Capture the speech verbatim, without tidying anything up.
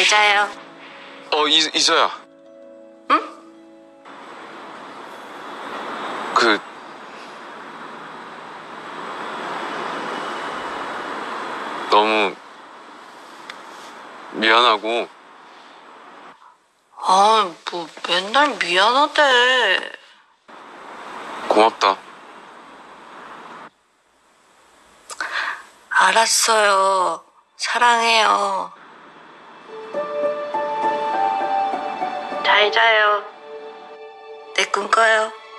잘 자요. 어, 이, 이서야. 응? 그... 너무... 미안하고. 아, 뭐 맨날 미안하대. 고맙다. 알았어요. 사랑해요. 잘 자요. 내 꿈 꿔요.